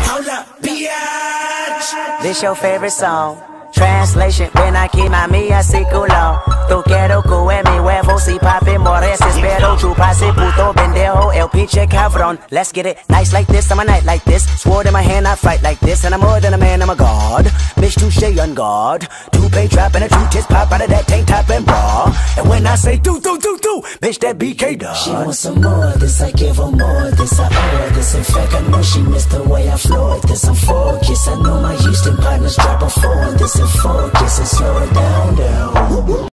Hold up, biatch. This your favorite song. Translation, ven aquí mami así culo. Tú quiero que mi huevo si papi mores. Espero chupase puto pendejo el pinche cabrón. Let's get it nice like this, I'm a night like this. Sword in my hand, I fight like this. And I'm more than a man, I'm a god. Bitch, touche on guard. Two-pay trap and a two tits pop out of that tank top and bra. And when I say do, bitch, that BK dog. She wants some more, this I give her more. This I owe her, this in fact I know she missed the